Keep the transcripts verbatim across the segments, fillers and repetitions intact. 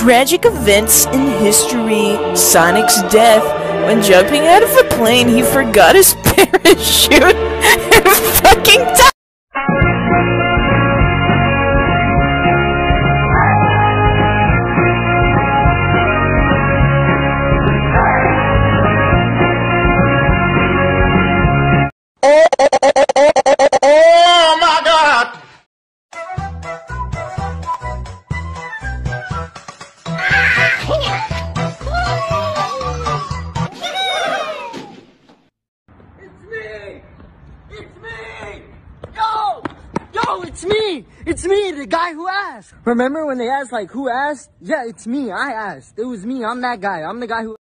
tragic events in history. Sonic's death. When jumping out of a plane, he forgot his parachute and fucking died. Oh my God! It's me! It's me! Yo! Yo, it's me! It's me, the guy who asked! Remember when they asked, like, who asked? Yeah, it's me, I asked. It was me, I'm that guy. I'm the guy who...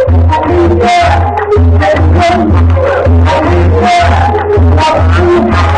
Yeah.